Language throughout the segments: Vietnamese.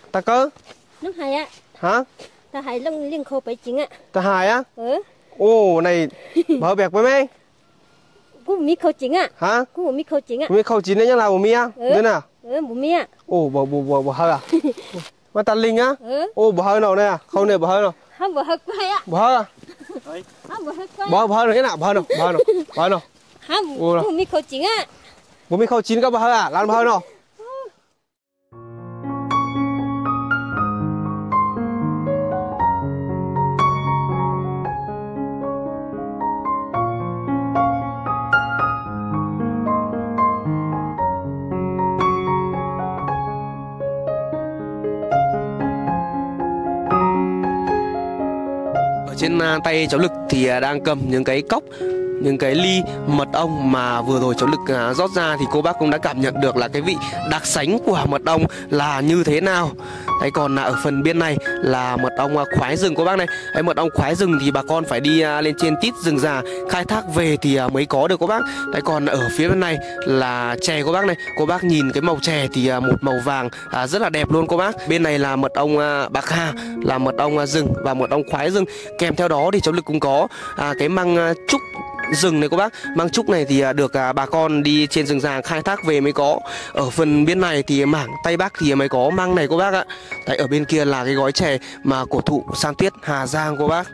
ta cơ Nước hai á. hả Ta hai lông liên khô bảy chính ạ. ta hài á Ừ. ô này bờ bẹc với mấy Cú mi khô chính ạ. hả Cú mi khô chính ạ. mi khâu chín đấy nhá là bố mi á thế nào Bố mi ạ. ô bò hơi à mà ta linh á ô bò hơi nào đây à khâu này bò hơi nào Không bố hơi quay ạ. bò hơi à Không bố hơi quay. bò hơi nào thế nào bò hơi nào bò hơi nào bò hơi nào Không cú mi khô chính ạ. bố mi khâu chín các bò hơi à làm bò hơi nào trên tay cháu Lực thì đang cầm những cái cốc, những cái ly mật ong mà vừa rồi cháu Lực rót ra thì cô bác cũng đã cảm nhận được là cái vị đặc sánh của mật ong là như thế nào. Đấy, còn ở phần bên này là mật ong khoái rừng cô bác này. Đấy, mật ong khoái rừng thì bà con phải đi lên trên tít rừng già khai thác về thì mới có được cô bác. Đấy, còn ở phía bên này là chè cô bác này. Cô bác nhìn cái màu chè thì một màu vàng rất là đẹp luôn cô bác. Bên này là mật ong bạc hà, là mật ong rừng và mật ong khoái rừng. Kèm theo đó thì cháu Lực cũng có cái măng trúc rừng này cô bác. Măng trúc này thì được bà con đi trên rừng già khai thác về mới có. Ở phần bên này thì mảng Tây Bắc thì mới có măng này cô bác ạ. Đấy, ở bên kia là cái gói chè mà cổ thụ San Tuyết Hà Giang cô bác.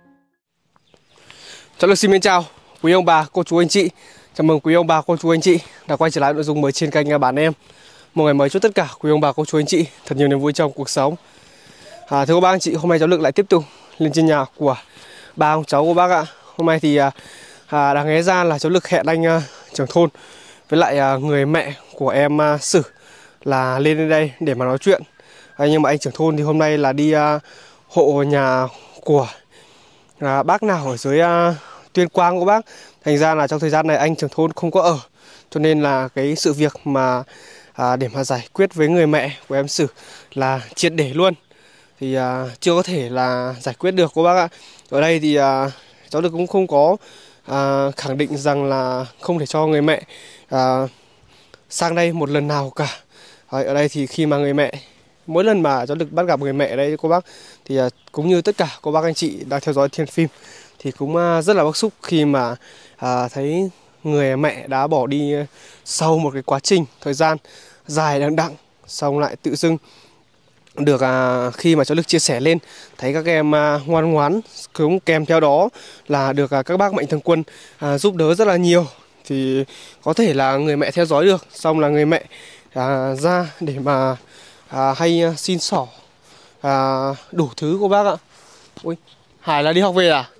Cháu Lực xin chào quý ông bà, cô chú anh chị. Chào mừng quý ông bà, cô chú anh chị đã quay trở lại nội dung mới trên kênh Bản Em. Một ngày mới chúc tất cả quý ông bà, cô chú anh chị thật nhiều niềm vui trong cuộc sống. Thưa các bác anh chị, hôm nay cháu Lực lại tiếp tục lên trên nhà của ba ông cháu cô bác ạ. Hôm nay thì đáng lẽ ra là cháu Lực hẹn anh trưởng thôn với lại người mẹ của em Sử là lên đây để mà nói chuyện. Nhưng mà anh trưởng thôn thì hôm nay là đi hộ nhà của bác nào ở dưới Tuyên Quang của bác. Thành ra là trong thời gian này anh trưởng thôn không có ở, cho nên là cái sự việc mà để mà giải quyết với người mẹ của em Sử là triệt để luôn thì chưa có thể là giải quyết được cô bác ạ. Ở đây thì cháu Lực cũng không có khẳng định rằng là không thể cho người mẹ sang đây một lần nào cả. Ở đây thì khi mà người mẹ, mỗi lần mà cháu Lực bắt gặp người mẹ ở đây cô bác thì cũng như tất cả cô bác anh chị đang theo dõi trên phim thì cũng rất là bức xúc khi mà thấy người mẹ đã bỏ đi sau một cái quá trình thời gian dài đằng đẵng, xong lại tự dưng được khi mà cháu Lực chia sẻ lên thấy các em ngoan ngoãn, cũng kèm theo đó là được các bác mạnh thường quân giúp đỡ rất là nhiều thì có thể là người mẹ theo dõi được, xong là người mẹ ra để mà hay xin xỏ đủ thứ cô bác ạ. Ui, Hải là đi học về à?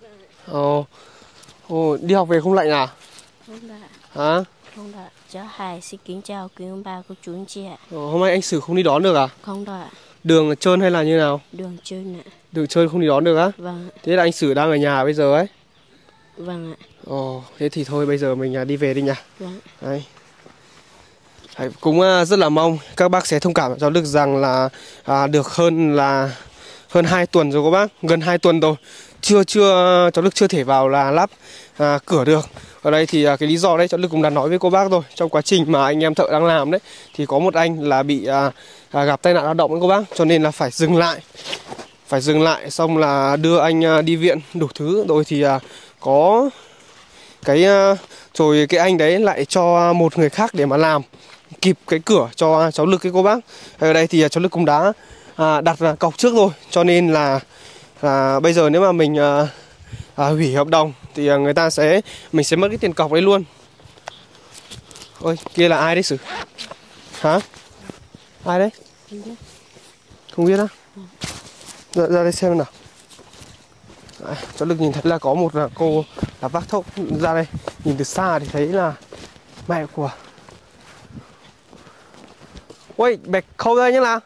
Đi học về không lạnh à? Không đã. Hả? Không đã. Cháu Hải xin kính chào quý ông bà, cô chú anh chị ạ. Hôm nay anh Sử không đi đón được à? Không đã. Đường trơn hay là như nào? Đường trơn ạ. Đường trơn không đi đón được á? Vâng. Thế là anh Sử đang ở nhà bây giờ ấy? Vâng ạ. Thế thì thôi bây giờ mình đi về đi nhỉ? Vâng. Đấy. Cũng rất là mong các bác sẽ thông cảm cho Lực rằng là được hơn 2 tuần rồi các bác, gần 2 tuần rồi chưa cháu Lực chưa thể vào là lắp cửa được. Ở đây thì cái lý do đấy cháu Lực cũng đã nói với cô bác rồi, trong quá trình mà anh em thợ đang làm đấy thì có một anh là bị gặp tai nạn lao động với cô bác, cho nên là phải dừng lại xong là đưa anh đi viện đủ thứ rồi thì có cái rồi cái anh đấy lại cho một người khác để mà làm kịp cái cửa cho cháu Lực cái cô bác. Ở đây thì cháu Lực cũng đã đặt cọc trước rồi, cho nên là bây giờ nếu mà mình hủy hợp đồng thì mình sẽ mất cái tiền cọc đấy luôn. Ôi, kia là ai đấy Sử? Hả? Ai đấy? Không biết á? Ra đây xem nào. Cháu Lực nhìn thấy là có một cô là vác thốc ra đây, nhìn từ xa thì thấy là mẹ của. Ôi, bạch khâu đây nhá là.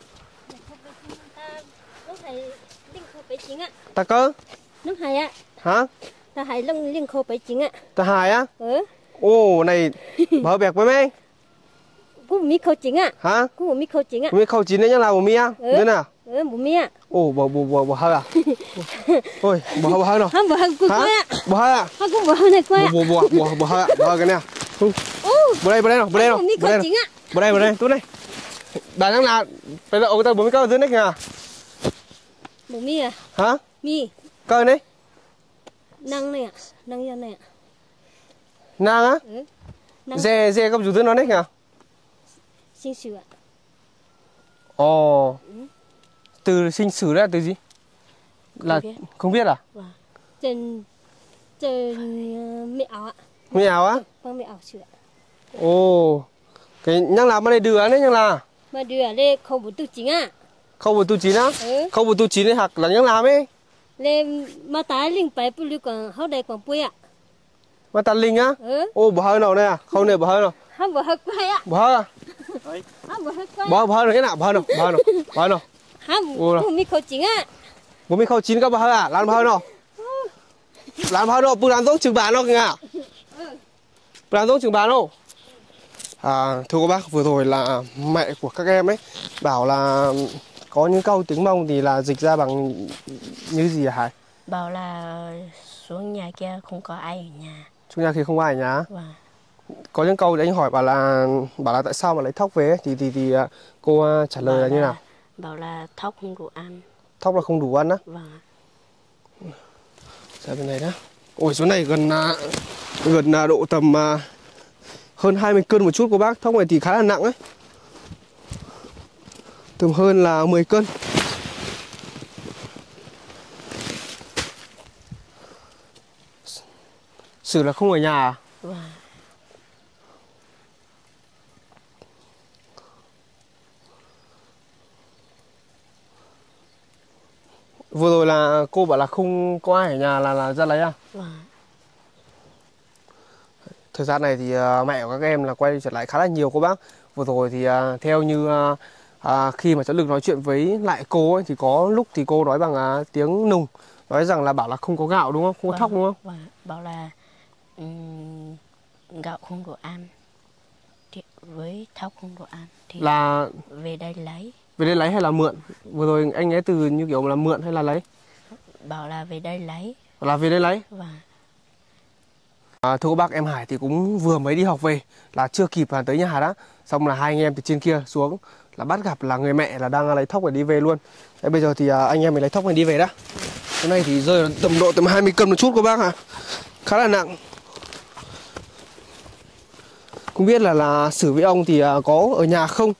Ta cơ? Nước hai á. Hả? Ta hai lông liên khô bảy chính ạ. Ta hài á? Ừ. Này bờ bẹc với mấy? Cú mi khô chính ạ. Hả? Cú mi khô chính ạ. Mi khâu chín đấy nhá là bố mi á? Thế nào? Bố mi ạ. Bò hơi à? Ôi, bò hơi nào? Không, bò hơi quay ạ. Bò hơi à? Không, bò hơi này quay ạ. Bò hơi à? Bò hơi cái này à? Bò đây nào, bò đây nào. Mi khô chính ạ. Bò đây, tốt đây. Bà nhắc là bây giờ ông ta 40 câu ở dưới này kìa. Bố mi à? Hả? Mi. Câu đấy. Năng này ạ. Năng ra này ạ. Nàng á? Ừ. Năng. Dê câu dưới nó đấy kìa. Sinh sử ạ. Ồ. Từ sinh sử là từ gì? Là không biết à? Vâng. Trên mẹo ạ. Mẹo á? Vâng mẹo sửa. Ồ. Cái nhắc là bên này đưa đấy nhắc là. Mà đưa lên không bốn tu chính ạ. Không một tu chín á? Ừ. Không một tu chín đấy hạt là nhắc làm ấy. Lên mà tái linh bảy bự lưu còn hậu đây còn bùi ạ. Mà tàn linh á? Ừ. Ô bỏ hơi nào này à? Không này bỏ hơi nào. Không bỏ hơi quay ạ. Bỏ hơi à? Không bỏ hơi quay. Bỏ hơi nào cái nào? Bỏ hơi nào? Bỏ hơi nào? Bỏ hơi nào? Không mi khẩu chính ạ. Bố mình khâu chín các bỏ hơi à? Làm bỏ hơi nào? Làm bỏ hơi nào? Bữa làm tốt chừng bán đâu kìa. Bữa làm tốt chừng bán đâu? Thưa các bác, vừa rồi là mẹ của các em ấy bảo là có những câu tiếng Mông thì là dịch ra bằng như gì hả Hải? Bảo là xuống nhà kia không có ai ở nhà. Xuống nhà khi không ai ở nhà. Vâng. Có những câu thì anh hỏi bảo là tại sao mà lấy thóc về ấy, thì cô trả lời là như nào? Bảo là thóc không đủ ăn. Thóc là không đủ ăn á? Vâng. Ra bên này đó. Ôi số này gần độ tầm hơn 20 cân một chút cô bác. Thóc này thì khá là nặng ấy. Tầm hơn là 10 cân. Sử là không ở nhà à? Vâng. Vừa rồi là cô bảo là không có ai ở nhà là ra lấy à? Vâng. Thời gian này thì mẹ của các em là quay trở lại khá là nhiều cô bác. Vừa rồi thì theo như khi mà cháu được nói chuyện với lại cô ấy, thì có lúc thì cô nói bằng tiếng Nùng, nói rằng là bảo là không có gạo đúng không? Không có thóc đúng không? Vâng. Bảo là gạo không đủ ăn thì với thóc không đủ ăn thì Là về đây lấy. về đây lấy hay là mượn? Vừa rồi anh ấy từ như kiểu là mượn hay là lấy? Bảo là về đây lấy. Là về đây lấy. Vâng. Thưa các bác, em Hải thì cũng vừa mới đi học về, là chưa kịp tới nhà đó. Xong là hai anh em từ trên kia xuống là bắt gặp là người mẹ là đang lấy thóc để đi về luôn. Thế bây giờ thì anh em mình lấy thóc này đi về đó. Cái này thì rơi tầm 20 cân một chút các bác ạ. Khá là nặng. Không biết là Sử với ông thì có ở nhà không?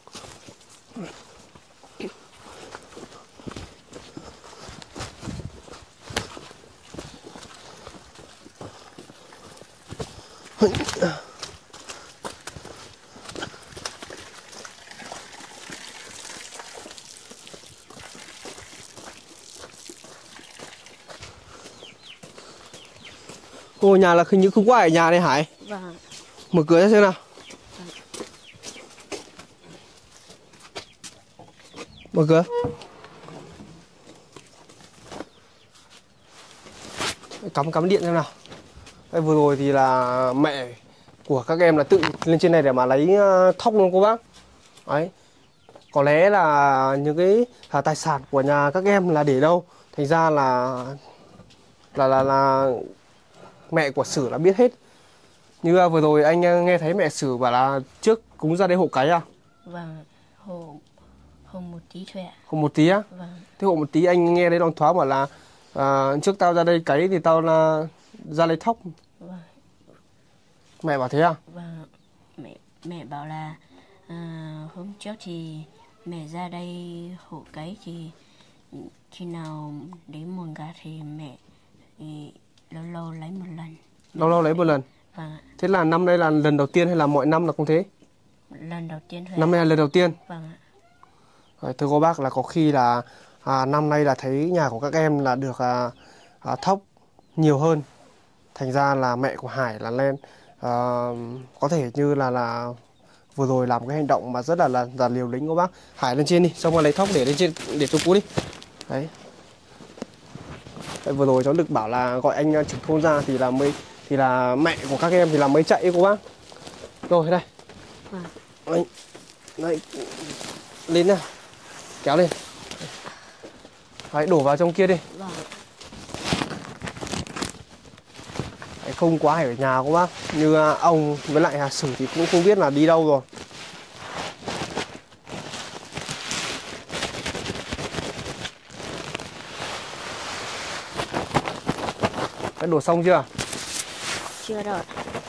Cô nhà là hình như không có ai ở nhà đây Hải. Vâng. Mở cửa ra xem nào. Mở cửa. Cắm điện xem nào. Đây, vừa rồi thì là mẹ của các em là tự lên trên này để mà lấy thóc luôn cô bác. Đấy. Có lẽ là những cái tài sản của nhà các em là để đâu, thành ra là mẹ của Sử là biết hết. Như vừa rồi anh nghe thấy mẹ Sử bảo là trước cũng ra đây hộ cái à? Vâng. Hộ một tí thôi ạ. Hộ một tí á? Vâng. Thế hộ một tí anh nghe đấy loáng thoáng bảo là trước tao ra đây cấy thì tao là ra lấy thóc. Vâng. Mẹ bảo thế à? Vâng. Mẹ bảo là hôm trước thì mẹ ra đây hộ cấy thì khi nào đến mùa gặt thì mẹ thì lâu lâu lấy một lần. Lâu lấy một lần. Vâng. Thế là năm nay là lần đầu tiên hay là mọi năm là cũng thế? Lần đầu tiên thôi. Năm nay là lần đầu tiên. Vâng. Thưa cô bác là có khi là năm nay là thấy nhà của các em là được thóc nhiều hơn, thành ra là mẹ của Hải là lên có thể như là vừa rồi làm cái hành động mà rất là liều lĩnh cô bác. Hải lên trên đi, xong rồi lấy thóc để lên trên để cho cú đi. Đấy. Đấy, vừa rồi cháu được bảo là gọi anh trưởng thôn ra thì là mẹ của các em thì là mới chạy cô bác. Rồi đây. Đấy. Đấy. Lên nào. Kéo lên. Đấy, đổ vào trong kia đi. Vâng. Đấy, không quá ở nhà cô bác. Như ông với lại Sử thì cũng không biết là đi đâu rồi. Đã đổ xong chưa? Chưa rồi.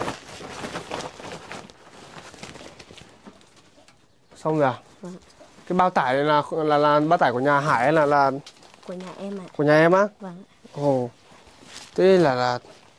Xong rồi à? Vâng. Cái bao tải này là bao tải của nhà Hải hay là Của nhà em ạ. của nhà em á? Vâng. Ồ. Thế là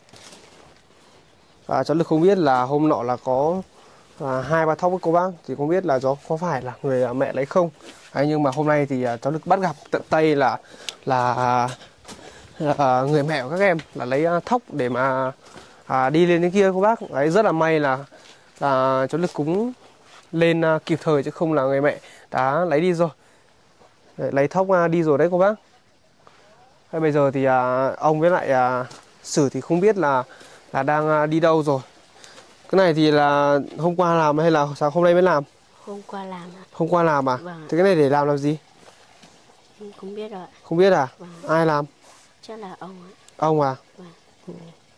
cháu Lực không biết là hôm nọ là có 2-3 thóc với cô bác, thì không biết là có phải là người mẹ lấy không. Đấy, nhưng mà hôm nay thì cháu Lực bắt gặp tận tay là người mẹ của các em là lấy thóc để mà đi lên đến kia cô bác. Đấy, rất là may là cháu Lực cũng lên kịp thời, chứ không là người mẹ đã lấy đi rồi. Đấy, lấy thóc đi rồi đấy cô bác. Thế bây giờ thì ông với lại Sử thì không biết là đang đi đâu rồi. Cái này thì là hôm qua làm hay là sáng hôm nay mới làm? Hôm qua làm ạ. Hôm qua làm à? Vâng. Thế cái này để làm gì? Không biết rồi. Không biết à? Vâng. Ai làm? Chắc là ông ạ. Ông à? Vâng.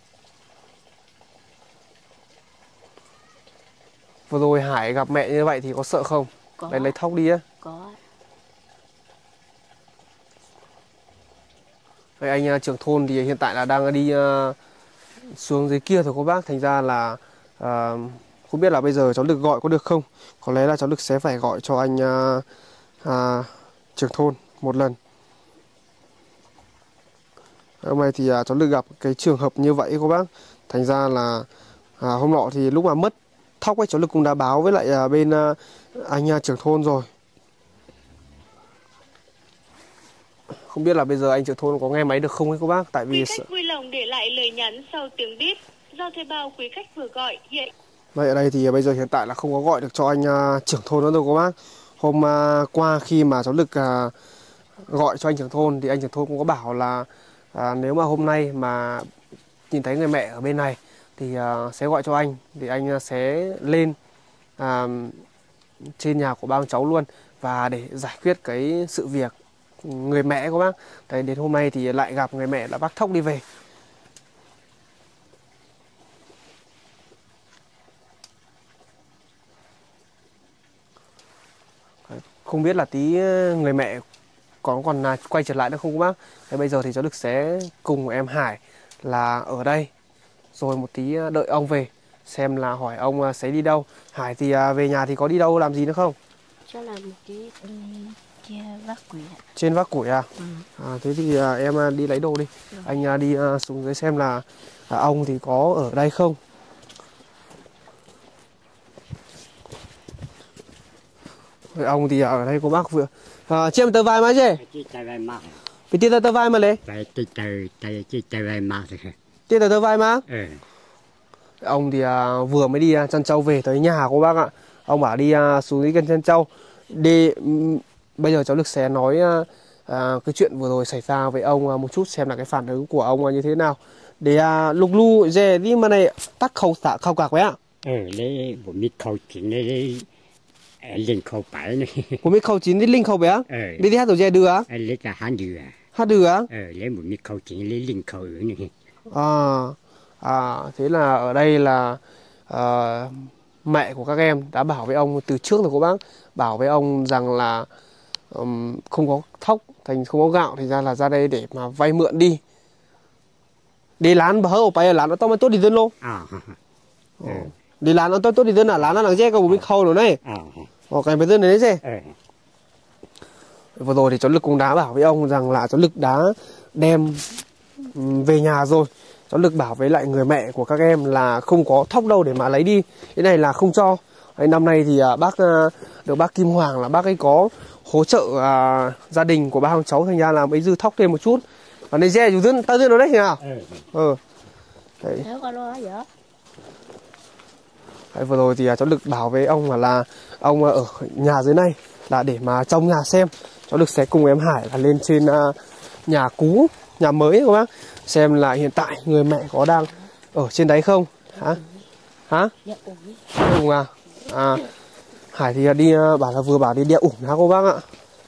Vừa rồi Hải gặp mẹ như vậy thì có sợ không? Có. Lấy thóc đi á. Có. Vậy anh trưởng thôn thì hiện tại là đang đi xuống dưới kia thôi cô bác. Thành ra là không biết là bây giờ cháu Lực gọi có được không? Có lẽ là cháu Lực sẽ phải gọi cho anh trưởng thôn một lần. Hôm nay thì cháu Lực gặp cái trường hợp như vậy cô bác. Thành ra là hôm nọ thì lúc mà mất thóc ấy, cháu Lực cũng đã báo với lại bên anh trưởng thôn rồi. Không biết là bây giờ anh trưởng thôn có nghe máy được không ấy cô bác? Tại vì quý khách vui lòng để lại lời nhắn sau tiếng bíp do thuê bao quý khách vừa gọi hiện. Vậy ở đây thì bây giờ hiện tại là không có gọi được cho anh trưởng thôn nữa rồi cô bác. Hôm qua khi mà cháu Lực gọi cho anh trưởng thôn thì anh trưởng thôn cũng có bảo là nếu mà hôm nay mà nhìn thấy người mẹ ở bên này thì sẽ gọi cho anh, thì anh sẽ lên trên nhà của ba cháu luôn và để giải quyết cái sự việc người mẹ của bác. Đấy, đến hôm nay thì lại gặp người mẹ là bác thóc đi về. Không biết là tí người mẹ còn quay trở lại nữa không các bác. Thế bây giờ thì cháu Lực sẽ cùng em Hải là ở đây, rồi một tí đợi ông về xem là hỏi ông sẽ đi đâu. Hải thì về nhà thì có đi đâu làm gì nữa không? Chắc là một tí đi kia vác củi ạ. Trên vác củi à? Thế thì em đi lấy đồ đi. Anh đi xuống dưới xem là ông thì có ở đây không. Rồi ông thì ở đây có bác vừa. Chị em tờ vai mà chứ? Vì tiền tờ vai mà lấy. Tiền tờ vai mà? Ông thì vừa mới đi chăn trâu về tới nhà cô bác ạ. Ông bảo đi xuống dưới gần chăn trâu. Đi bây giờ cháu Lực sẽ nói cái chuyện vừa rồi xảy ra với ông một chút, xem là cái phản ứng của ông như thế nào. Để lục lu dè đi mà này tắt khẩu cạc với ạ. Lấy bộ mít khẩu chín lấy linh khẩu bảy này. Bộ mít khẩu chín đi linh khẩu bé á? Đi đi hát tổ dè đưa á? Lấy cả hát đưa. Hát đưa á? Lấy bộ mít khẩu chín lấy linh khẩu này. Thế là ở đây là mẹ của các em đã bảo với ông từ trước rồi cô bác. Bảo với ông rằng là không có thóc, thành không có gạo, thì ra là ra đây để mà vay mượn đi. Đi lán bà hớ ở bay lán nó to mà tốt đi dân luôn. Đi lán nó tốt đi dân à, lán nó làm dê có một khâu rồi này. Cái bây giờ này đấy chứ. Vừa rồi thì cháu Lực cũng đã bảo với ông rằng là cháu Lực đã đem về nhà rồi. Cháu Lực bảo với lại người mẹ của các em là không có thóc đâu để mà lấy đi. Cái này là không cho. Đấy, năm nay thì bác được bác Kim Hoàng là bác ấy có hỗ trợ gia đình của ba ông cháu, thành ra là mới dư thóc thêm một chút. Và này dê chú dân, tao dân nó đấy nhỉ nào? Đấy. Đấy, vừa rồi thì cháu Lực bảo với ông là ông ở nhà dưới này là để mà trong nhà xem. Cháu Lực sẽ cùng em Hải là lên trên nhà cũ, nhà mới các bác, xem là hiện tại người mẹ có đang ở trên đấy không. Hả? Ủng à? Hải thì đi bảo là vừa bảo đi đeo ủng hả cô bác ạ.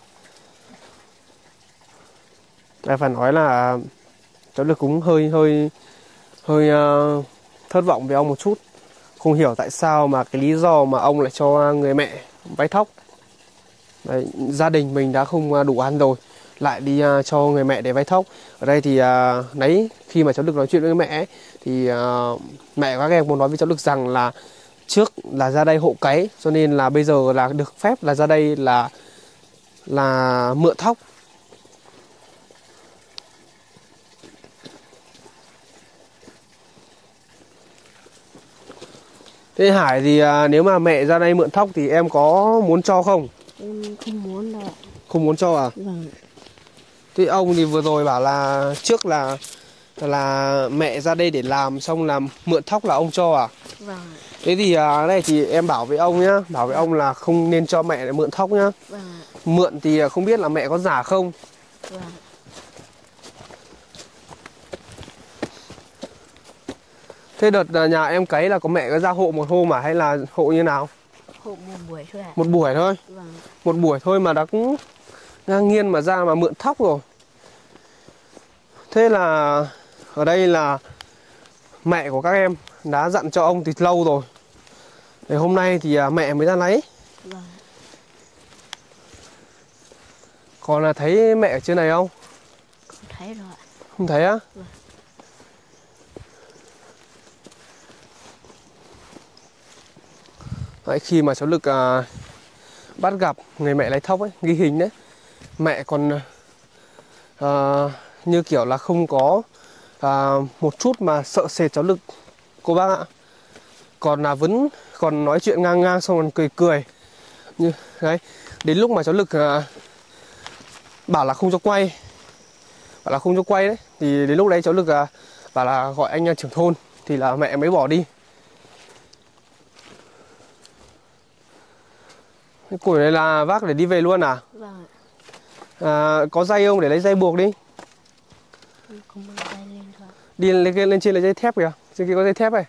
Đây phải nói là cháu Lực cũng hơi thất vọng với ông một chút. Không hiểu tại sao mà cái lý do mà ông lại cho người mẹ vay thóc. Đấy, gia đình mình đã không đủ ăn rồi lại đi cho người mẹ để vay thóc. Ở đây thì nãy khi mà cháu Lực nói chuyện với mẹ ấy, thì mẹ các em muốn nói với cháu Lực rằng là trước là ra đây hộ cấy, cho nên là bây giờ là được phép là ra đây là mượn thóc. Thế Hải thì nếu mà mẹ ra đây mượn thóc thì em có muốn cho không? Em không muốn đâu. Không muốn cho à? Vâng. Thế ông thì vừa rồi bảo là trước là mẹ ra đây để làm xong làm mượn thóc là ông cho à? Vâng. Thế thì này thì em bảo với ông nhá, bảo với ông là không nên cho mẹ để mượn thóc nhá. Vâng. Mượn thì không biết là mẹ có giả không? Vâng. Thế đợt nhà em cấy là có mẹ có ra hộ một hôm à hay là hộ như nào? Hộ một buổi thôi ạ. Một buổi thôi. Vâng. Một buổi thôi mà đã cũng ngang nhiên mà ra mà mượn thóc rồi. Thế là ở đây là mẹ của các em đã dặn cho ông từ lâu rồi. Để hôm nay thì mẹ mới ra lấy. Vâng. Còn là thấy mẹ ở trên này không? Không thấy rồi ạ. Không thấy á? Vâng. Đấy, khi mà cháu Lực bắt gặp người mẹ lấy thóc ấy, ghi hình đấy, mẹ còn như kiểu là không có một chút mà sợ sệt cháu Lực cô bác ạ. Còn là vẫn còn nói chuyện ngang ngang xong còn cười cười như đấy. Đến lúc mà cháu Lực bảo là không cho quay, đấy, thì đến lúc đấy cháu Lực bảo là gọi anh trưởng thôn thì là mẹ mới bỏ đi. Cái củi này là vác để đi về luôn à? Vâng. Có dây không để lấy dây buộc đi. Em không mang tay lên thôi. Đi lên trên lấy dây thép kìa. Trên kia có dây thép này.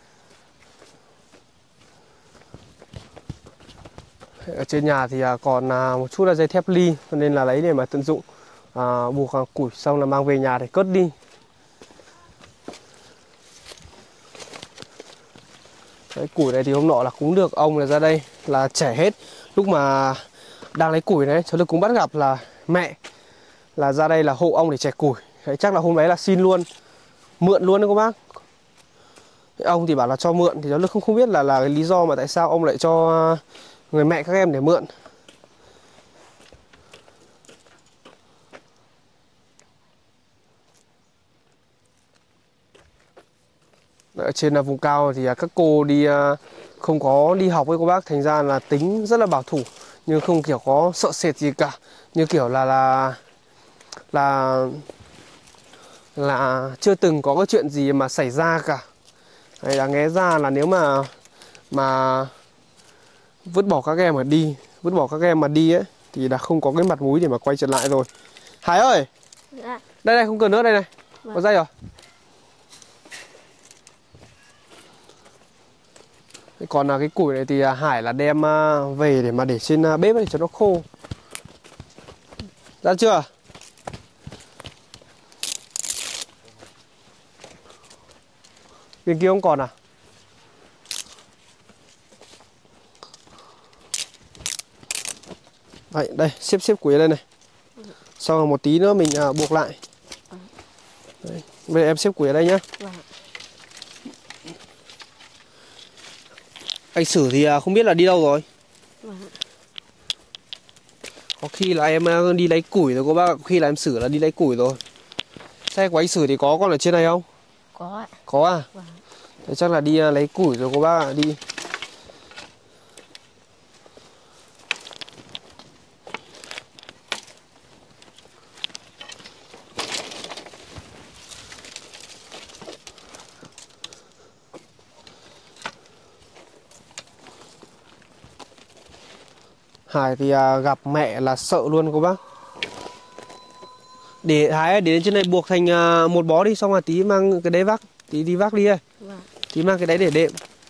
Ở trên nhà thì còn một chút là dây thép ly, cho nên là lấy để mà tận dụng buộc củi xong là mang về nhà để cất đi. Đấy, củi này thì hôm nọ là cũng được ông là ra đây là chẻ hết. Lúc mà đang lấy củi đấy, cháu Lực cũng bắt gặp là mẹ là ra đây là hộ ông để chẻ củi. Đấy, chắc là hôm đấy là xin luôn, mượn luôn đấy cô bác. Ông thì bảo là cho mượn, thì cháu Lực không biết là cái lý do mà tại sao ông lại cho người mẹ các em để mượn. Ở trên là vùng cao thì các cô đi không có đi học với cô bác, thành ra là tính rất là bảo thủ, nhưng không kiểu có sợ sệt gì cả, như kiểu là chưa từng có cái chuyện gì mà xảy ra cả. Đấy, đáng nghe ra là nếu mà vứt bỏ các em mà đi ấy thì là không có cái mặt mũi để mà quay trở lại rồi. Hải ơi, Dạ. đây không cần nữa, đây này, Vâng. có dây rồi. Còn là cái củi này thì Hải là đem về để mà để trên bếp để cho nó khô. Ra chưa? Bên kia không còn à? Đấy, đây, xếp củi ở đây này. Sau rồi một tí nữa mình buộc lại. Đấy, bây giờ em xếp củi ở đây nhá. Vâng. Anh Sử thì không biết là đi đâu rồi. Vâng. Có khi là em đi lấy củi rồi cô bác ạ. Có khi là em Sử là đi lấy củi rồi. Xe của anh Sử thì có con ở trên này không? Có ạ. Có à? Vâng. Thế chắc là đi lấy củi rồi cô bác ạ. Đi. Hải thì gặp mẹ là sợ luôn cô bác. Để Hải để lên trên này buộc thành một bó đi, xong là tí mang cái đấy vác, tí đi vác đi đây. Vâng. Tí mang cái đấy để đệm.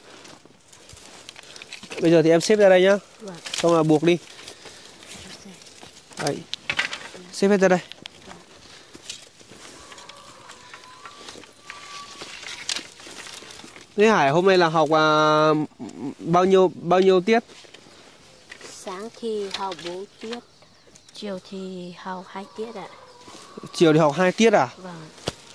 Bây giờ thì em xếp ra đây nhá. Vâng. Xong là buộc đi. Đấy. Xếp hết ra đây. Thế Hải hôm nay là học bao nhiêu tiết? Sáng thì học 4 tiết, chiều thì học 2 tiết ạ. Chiều thì học 2 tiết à? Vâng.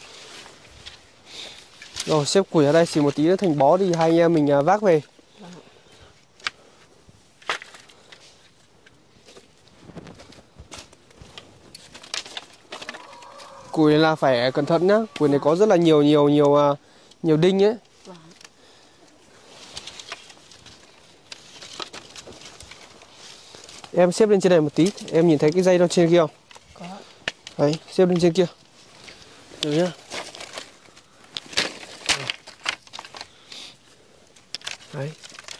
Rồi xếp củi ở đây xì một tí nữa thành bó thì hai anh em mình vác về. Vâng. Củi là phải cẩn thận nhá. Củi này có rất là nhiều đinh ấy. Vâng. Em xếp lên trên này một tí. Em nhìn thấy cái dây nó trên kia không? Có. Đấy, xếp lên trên kia. Được nhá. Đấy.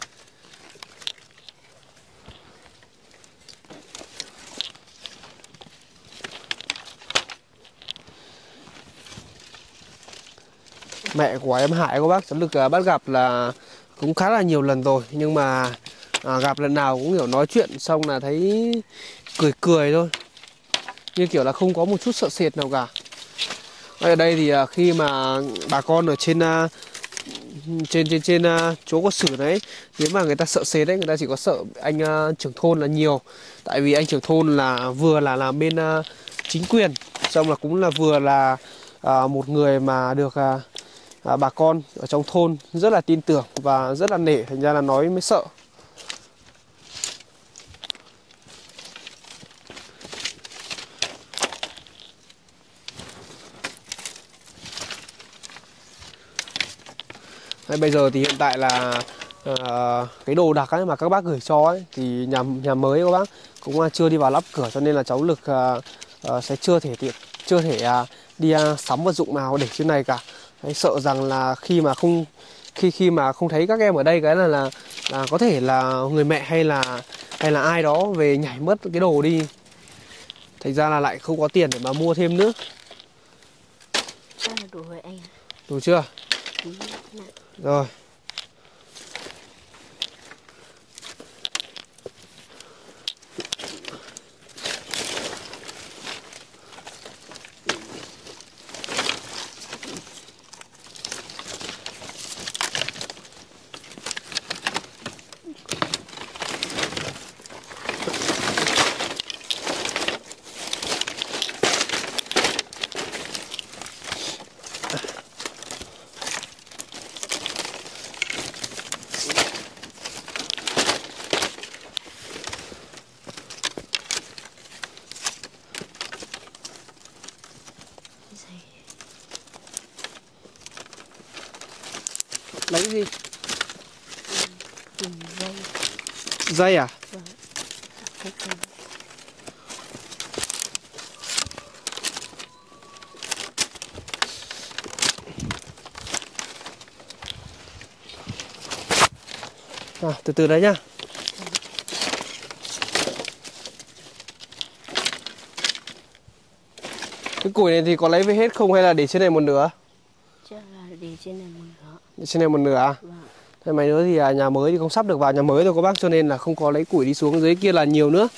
Mẹ của em Hải các bác, cháu được bắt gặp là cũng khá là nhiều lần rồi. Nhưng mà gặp lần nào cũng kiểu nói chuyện xong là thấy cười cười thôi. Như kiểu là không có một chút sợ sệt nào cả. Ở đây thì khi mà bà con ở trên chỗ có sử đấy, nếu mà người ta sợ sệt đấy, người ta chỉ có sợ anh trưởng thôn là nhiều. Tại vì anh trưởng thôn là vừa là làm bên chính quyền, xong là cũng là vừa là một người mà được bà con ở trong thôn rất là tin tưởng và rất là nể, thành ra là nói mới sợ. Đấy, bây giờ thì hiện tại là cái đồ đạc ấy mà các bác gửi cho ấy thì nhà mới các bác cũng chưa đi vào lắp cửa, cho nên là cháu Lực sẽ chưa thể đi sắm vật dụng nào để trên này cả. Đấy, sợ rằng là khi mà không thấy các em ở đây cái là có thể là người mẹ hay là ai đó về nhảy mất cái đồ đi, thành ra là lại không có tiền để mà mua thêm nữa. Sao là đủ rồi anh? Đủ chưa? Ừ, rồi. Lấy cái gì? dây. Dây à? Vâng. Từ từ đấy nhá. Cái củi này thì có lấy về hết không hay là để trên này một nửa? Chắc là để trên này một nửa. Để trên này một nửa à? Vâng. Thế mấy nữa thì nhà mới thì không sắp được vào nhà mới rồi các bác, cho nên là không có lấy củi đi xuống dưới kia là nhiều nữa.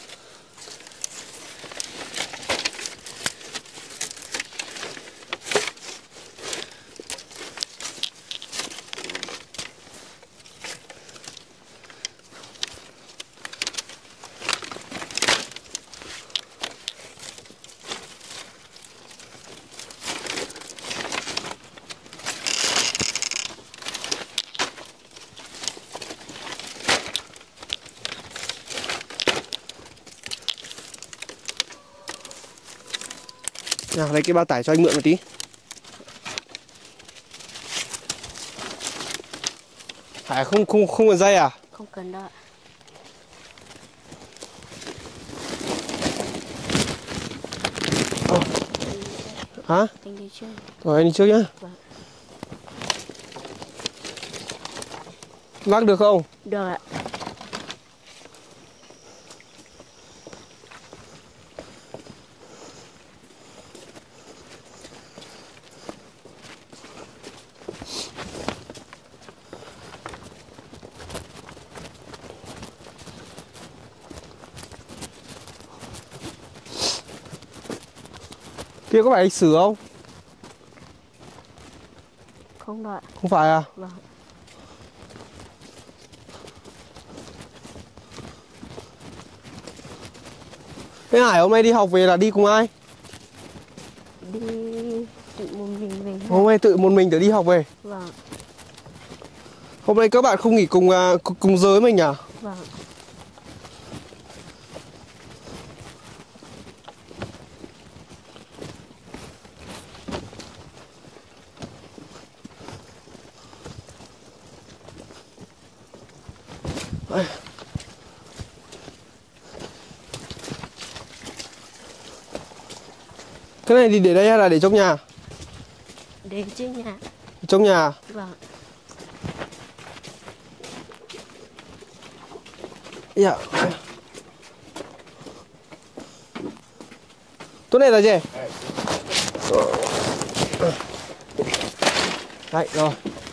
Nào, lấy cái bao tải cho anh mượn một tí. Hải không cần dây à? Không cần đâu ạ. Hả? Anh đi trước. Rồi anh đi trước nhá. Vâng. Vác được không? Được ạ. Kia có phải anh Sử không? Không đâu ạ. Không phải à? Vâng. Thế Hải hôm nay đi học về là đi cùng ai? Đi tự một mình về. Hôm nay tự một mình tự đi học về. Vâng. Hôm nay các bạn không nghỉ cùng cùng giờ với mình à? Vâng. Cái này thì để đây hay là để trong nhà? Để trên nhà. Trong nhà. Vâng. Dạ. Chỗ này là gì? Đấy, rồi.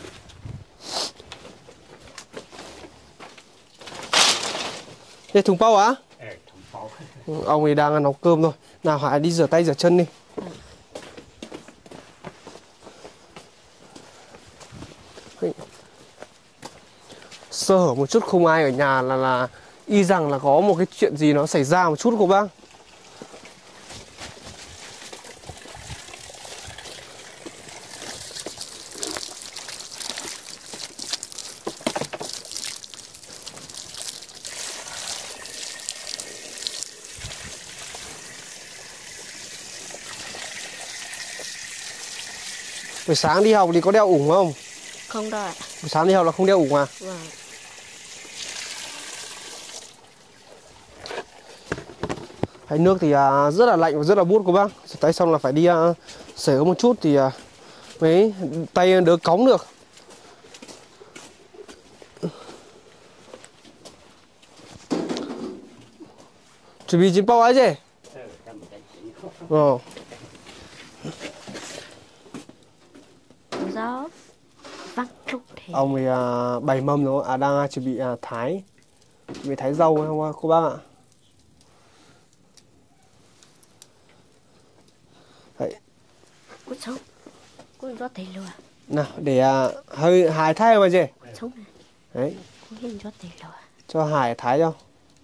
Đây thùng bao á? Ông ấy đang nấu cơm rồi. Nào Hải đi rửa tay rửa chân đi. Sơ hở một chút không ai ở nhà là y rằng là có một cái chuyện gì nó xảy ra một chút cô bác. Buổi sáng đi học thì có đeo ủng không? Không đâu ạ. Buổi sáng đi học là không đeo ủng à? Vâng. Hay nước thì rất là lạnh và rất là buốt cô bác. Rửa tay xong là phải đi sửa một chút thì mới tay đỡ cóng được. Chuẩn bị chín bao ấy gì? Gió vắt trúc thế. Ông ấy bày mâm nó đang chuẩn bị thái. Chuẩn bị thái rau không cô bác ạ? Đấy. Cút sống. Cút gió tê lùa. Nào để hơi Hải thái mà gì? Sống này. Đấy. Cút hình gió tê lùa. Cho Hải thái cho.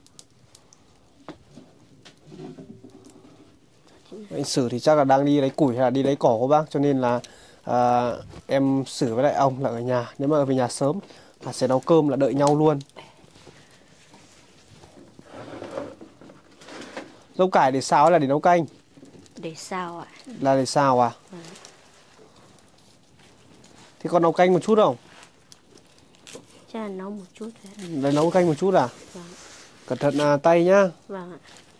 Anh Sử thì chắc là đang đi lấy củi hay là đi lấy cỏ cô bác. Cho nên là em Sử với lại ông là ở nhà. Nếu mà về nhà sớm là sẽ nấu cơm là đợi nhau luôn. Rau cải để xào hay là để nấu canh? Để sao ạ? Là để xào à? Thì con nấu canh một chút không? Chắc là nấu một chút thôi. Lấy nấu canh một chút à? Vâng. Cẩn thận tay nhá. Vâng ạ.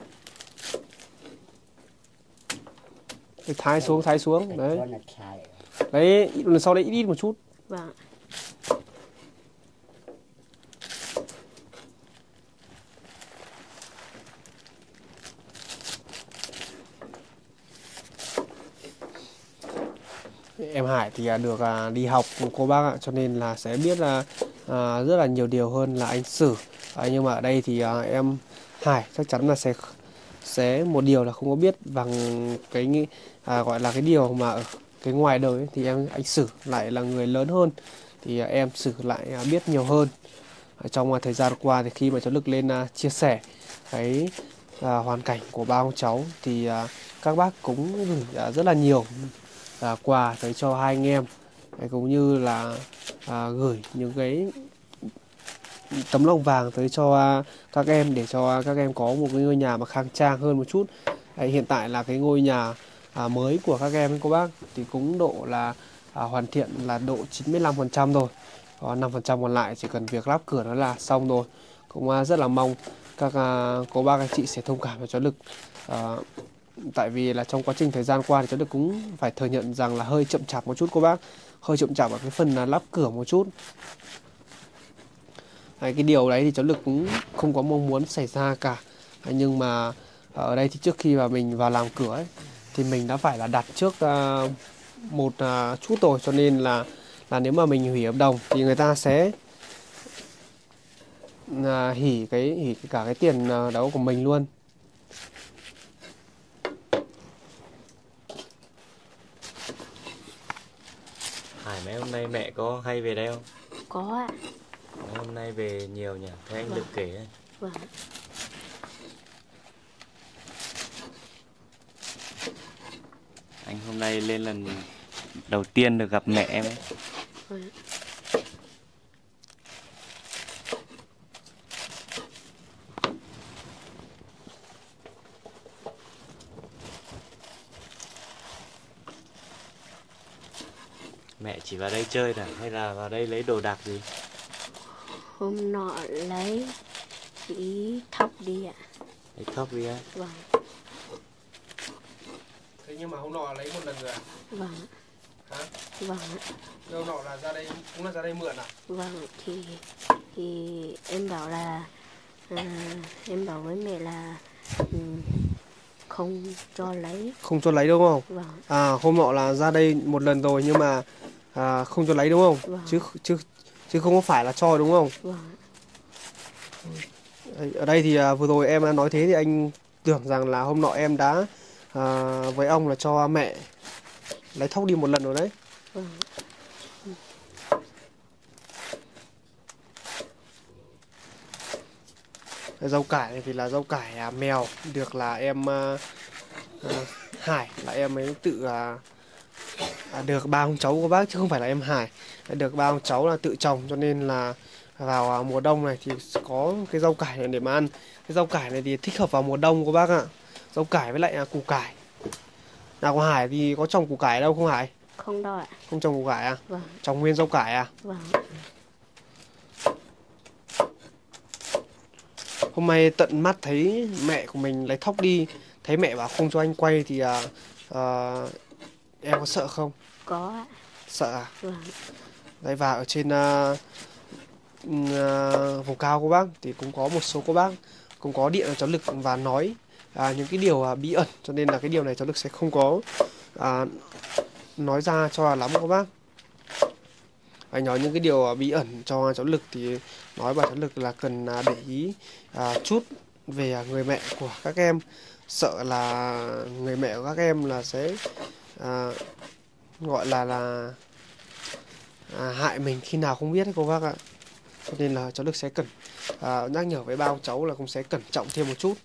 Thái xuống. Đấy. Đấy, lần sau đấy ít một chút. Vâng. Em Hải thì được đi học cùng cô bác ạ, cho nên là sẽ biết là rất là nhiều điều hơn là anh Sử. Nhưng mà ở đây thì em Hải chắc chắn là sẽ một điều là không có biết bằng cái gọi là cái điều mà ở cái ngoài đời ấy, thì anh Sử lại là người lớn hơn thì em Sử lại biết nhiều hơn. Trong thời gian qua thì khi mà cháu Lực lên chia sẻ cái hoàn cảnh của ba ông cháu thì các bác cũng gửi rất là nhiều quà tới cho hai anh em, cũng như là gửi những cái tấm lòng vàng tới cho các em để cho các em có một cái ngôi nhà mà khang trang hơn một chút. Hiện tại là cái ngôi nhà mới của các em ấy cô bác thì cũng độ là hoàn thiện là độ 95% rồi, còn 5% còn lại chỉ cần việc lắp cửa nó là xong rồi. Cũng rất là mong các cô bác anh chị sẽ thông cảm cho cháu Lực, tại vì là trong quá trình thời gian qua thì cháu Lực cũng phải thừa nhận rằng là hơi chậm chạp một chút cô bác, hơi chậm chạp ở cái phần là lắp cửa một chút. Cái điều đấy thì cháu Lực cũng không có mong muốn xảy ra cả. Nhưng mà ở đây thì trước khi mà mình vào làm cửa ấy, thì mình đã phải là đặt trước một chút rồi, cho nên là nếu mà mình hủy hợp đồng thì người ta sẽ hỉ cả cái tiền đó của mình luôn. Hải, mấy hôm nay mẹ có hay về đây không? Có ạ. Mấy hôm nay về nhiều nhỉ? Thấy anh Lực kể ấy. Vâng. Anh hôm nay lên lần đầu tiên được gặp mẹ em ấy. Vâng. Mẹ chỉ vào đây chơi à hay là vào đây lấy đồ đạc gì? Hôm nọ lấy chỉ thóc đi ạ. Lấy thóc đi á. Vâng. Thế nhưng mà hôm nọ lấy một lần rồi à? Vâng. Hả? Vâng. Hôm nọ là ra đây, cũng là ra đây mượn à? Vâng, thì em bảo là em bảo với mẹ là không cho lấy. Không cho lấy đúng không? Vâng. À, hôm nọ là ra đây một lần rồi nhưng mà không cho lấy đúng không? Vâng. Chứ không có phải là cho đúng không? Vâng. Ở đây thì vừa rồi em đã nói thế thì anh tưởng rằng là hôm nọ em đã với ông là cho mẹ lấy thóc đi một lần rồi đấy. Vâng. Rau cải này thì là rau cải mèo, được là em Hải là em ấy tự được ba ông cháu của bác chứ không phải là em Hải. Được ba ông cháu là tự trồng cho nên là vào mùa đông này thì có cái rau cải này để mà ăn. Cái rau cải này thì thích hợp vào mùa đông của bác ạ. Rau cải với lại củ cải. Nào của Hải thì có trồng củ cải đâu không Hải? Không đâu ạ. Không trồng củ cải à? Vâng. Trồng nguyên rau cải à? Vâng. Hôm nay tận mắt thấy mẹ của mình lấy thóc đi, thấy mẹ bảo không cho anh quay thì em có sợ không? Có ạ. Sợ à? Vâng. Đấy, và ở trên vùng cao của bác thì cũng có một số cô bác cũng có điện cho cháu Lực và nói những cái điều bí ẩn, cho nên là cái điều này cháu Lực sẽ không có nói ra cho lắm các bác. Anh nói những cái điều bí ẩn cho cháu Lực thì nói bà cháu Lực là cần để ý chút về người mẹ của các em, sợ là người mẹ của các em là sẽ gọi là hại mình khi nào không biết đấy cô bác ạ. Cho nên là cháu Lực sẽ cần nhắc nhở với bao cháu là cũng sẽ cẩn trọng thêm một chút.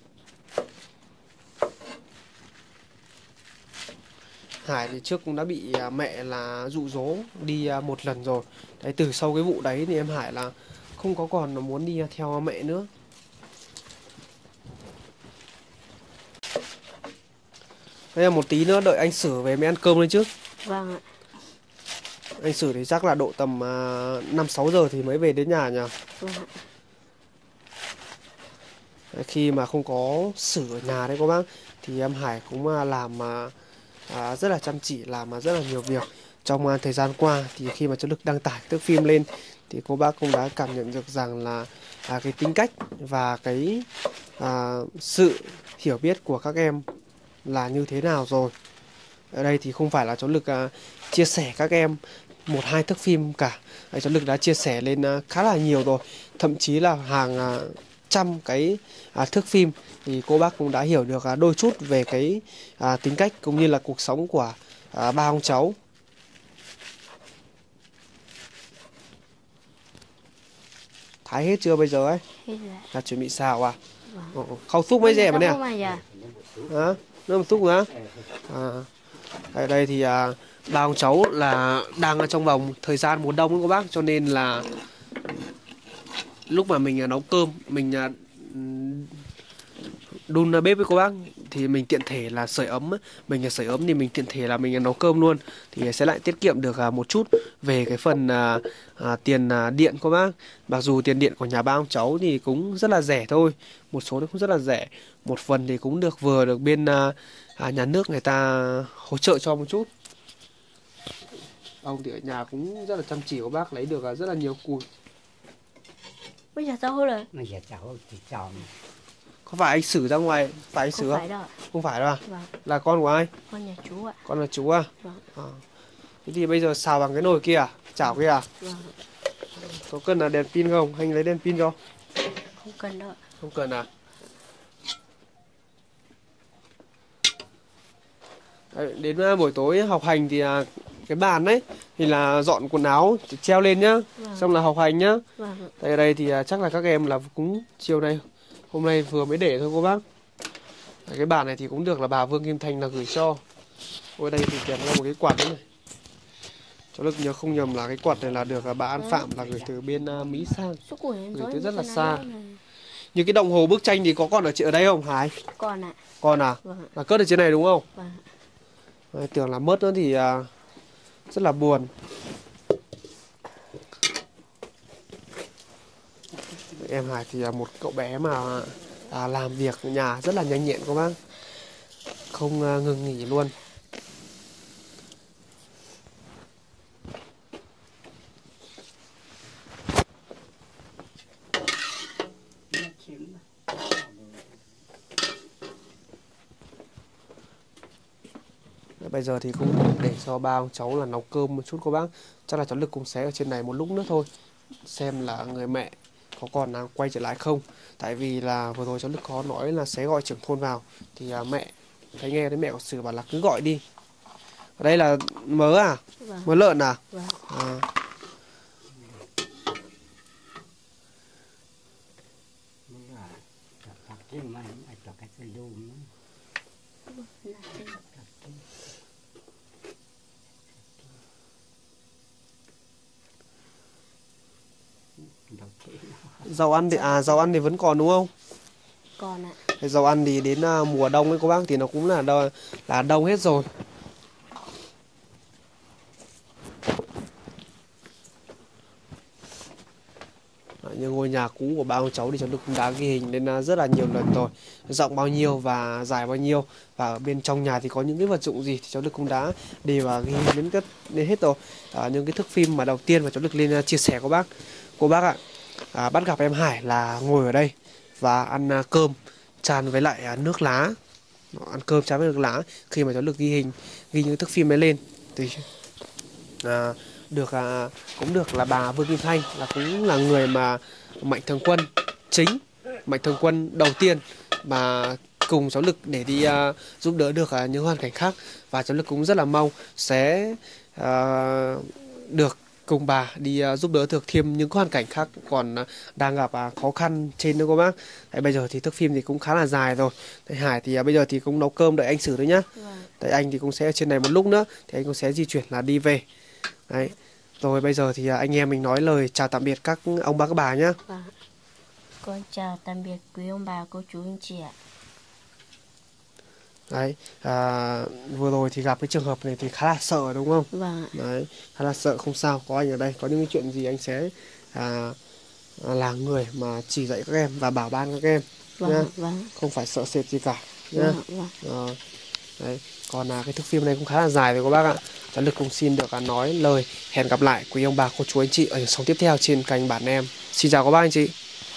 Hải thì trước cũng đã bị mẹ là dụ dỗ đi một lần rồi. Đấy, từ sau cái vụ đấy thì em Hải là không có còn muốn đi theo mẹ nữa. Đây là một tí nữa đợi anh Sử về mới ăn cơm lên chứ. Vâng ạ. Anh Sử thì chắc là độ tầm 5-6 giờ thì mới về đến nhà nhỉ. Vâng ạ. Đấy, khi mà không có Sử ở nhà đấy các bác thì em Hải cũng làm rất là chăm chỉ, làm rất là nhiều việc. Trong thời gian qua thì khi mà cháu Lực đăng tải thước phim lên thì cô bác cũng đã cảm nhận được rằng là cái tính cách và cái sự hiểu biết của các em là như thế nào rồi. Ở đây thì không phải là cháu Lực chia sẻ các em 1-2 thước phim cả. Cháu Lực đã chia sẻ lên khá là nhiều rồi, thậm chí là hàng trăm cái thước phim thì cô bác cũng đã hiểu được đôi chút về cái tính cách cũng như là cuộc sống của ba ông cháu. Thái hết chưa bây giờ ấy? Hết rồi ạ. Là chuẩn bị xào à? Vâng. Khâu xúc mấy rẻ mà nè. Không mà giờ. Hả? Nữa một xúc nữa. Ở đây thì ba ông cháu là đang ở trong vòng thời gian mùa đông các bác, cho nên là lúc mà mình nấu cơm, mình đun bếp với cô bác thì mình tiện thể là sưởi ấm. Mình sưởi ấm thì mình tiện thể là mình nấu cơm luôn, thì sẽ lại tiết kiệm được một chút về cái phần tiền điện cô bác. Mặc dù tiền điện của nhà ba ông cháu thì cũng rất là rẻ thôi, một số nó cũng rất là rẻ, một phần thì cũng được vừa được bên nhà nước người ta hỗ trợ cho một chút. Ông thì ở nhà cũng rất là chăm chỉ của bác, lấy được rất là nhiều củi. Bây giờ sao rồi? Bây giờ cháu thì chọn. Có phải anh Sử ra ngoài, phải anh Sử Không không? phải đâu ạ. Không phải đâu à? Vâng. Là con của ai? Con nhà chú ạ. Con là chú à? Vâng. Thế thì bây giờ xào bằng cái nồi kia à? Chảo kia à? Vâng. Có cần là đèn pin không? Anh lấy đèn pin cho. Không cần đâu ạ. Không cần à? Đấy, đến buổi tối học hành thì cái bàn đấy thì là dọn quần áo treo lên nhá. Vâng. Xong là học hành nhá. Vâng. Tại ở đây thì chắc là các em là cũng chiều nay, hôm nay vừa mới để thôi cô bác. Cái bàn này thì cũng được là bà Vương Kim Thành là gửi cho. Ở đây thì kèm theo một cái quạt nữa này. Cháu Lực nhớ không nhầm là cái quạt này là được bà An Phạm là gửi từ bên Mỹ sang, gửi từ rất là xa. Như cái đồng hồ bức tranh thì có còn ở đây không Hải? Còn ạ. Còn à? Vâng. Là cất ở trên này đúng không? Vâng. Đấy, tưởng là mất nữa thì rất là buồn. Em Hải thì một cậu bé mà làm việc ở nhà rất là nhanh nhẹn các bác, không ngừng nghỉ luôn. Bây giờ thì cũng để cho ba ông cháu là nấu cơm một chút các bác. Chắc là cháu Lực cũng sẽ ở trên này một lúc nữa thôi, xem là người mẹ có còn quay trở lại không. Tại vì là vừa rồi cháu Lực có nói là sẽ gọi trưởng thôn vào, thì mẹ thấy nghe thấy mẹ của Sử bảo là cứ gọi đi. Ở đây là mớ à? Vâng. Mớ lợn à? Vâng. À. Rau ăn thì rau ăn thì vẫn còn đúng không? Còn ạ. Cái rau ăn thì đến mùa đông ấy các bác thì nó cũng là đông hết rồi. Như ngôi nhà cũ của ba ông cháu thì cháu Lực cũng đã ghi hình lên rất là nhiều lần rồi, rộng bao nhiêu và dài bao nhiêu, và ở bên trong nhà thì có những cái vật dụng gì thì cháu Lực cũng đã đi và ghi hình đến hết rồi. Những cái thước phim mà đầu tiên mà cháu Lực lên chia sẻ của bác. Cô bác ạ, bắt gặp em Hải là ngồi ở đây và ăn cơm chan với lại nước lá, ăn cơm chan với nước lá. Khi mà cháu Lực ghi những thước phim ấy lên thì cũng được là bà Vương Kim Thanh là cũng là người mà mạnh thường quân chính, mạnh thường quân đầu tiên mà cùng cháu Lực để đi giúp đỡ được những hoàn cảnh khác. Và cháu Lực cũng rất là mong sẽ được cùng bà đi giúp đỡ được thêm những hoàn cảnh khác còn đang gặp khó khăn trên nữa các bác. Tại bây giờ thì thước phim thì cũng khá là dài rồi. Tại Hải thì bây giờ thì cũng nấu cơm đợi anh Sử thôi nhá. Tại anh thì cũng sẽ ở trên này một lúc nữa thì anh cũng sẽ di chuyển là đi về. Đấy. Rồi bây giờ thì anh em mình nói lời chào tạm biệt các ông bác các bà nhá. Vâng. Con chào tạm biệt quý ông bà, cô chú anh chị ạ. Đấy, vừa rồi thì gặp cái trường hợp này thì khá là sợ đúng không? Vâng. Đấy, khá là sợ, không sao, có anh ở đây, có những cái chuyện gì anh sẽ là người mà chỉ dạy các em và bảo ban các em. Vâng, nhá. vâng. Không phải sợ sệt gì cả nhá. Vâng, vâng. Đấy, còn cái thước phim này cũng khá là dài rồi các bác ạ. Cháu Lực cũng xin được nói lời hẹn gặp lại quý ông bà, cô chú anh chị ở những sóng tiếp theo trên kênh Bản Em. Xin chào các bác anh chị.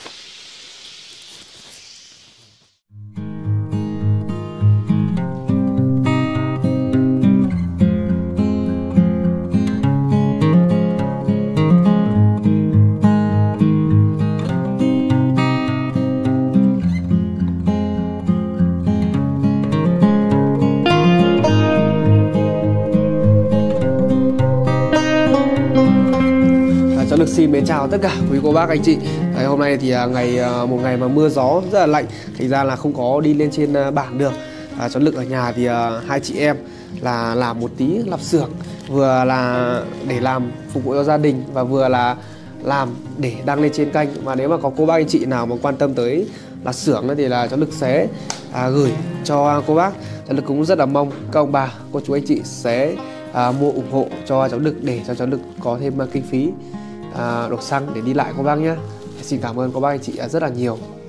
Cháu Lực xin mến chào tất cả quý cô bác anh chị. Đấy, hôm nay thì một ngày mà mưa gió rất là lạnh, thành ra là không có đi lên trên bản được. Cháu Lực ở nhà thì hai chị em là làm một tí lạp xưởng, vừa là để làm phục vụ cho gia đình và vừa là làm để đăng lên trên kênh. Mà nếu mà có cô bác anh chị nào mà quan tâm tới lạp xưởng thì là cháu Lực sẽ gửi cho cô bác. Cháu Lực cũng rất là mong các ông bà, cô chú anh chị sẽ mua ủng hộ cho cháu Lực để cho cháu Lực có thêm kinh phí đổ xăng để đi lại cô bác nhé. Xin cảm ơn cô bác anh chị rất là nhiều.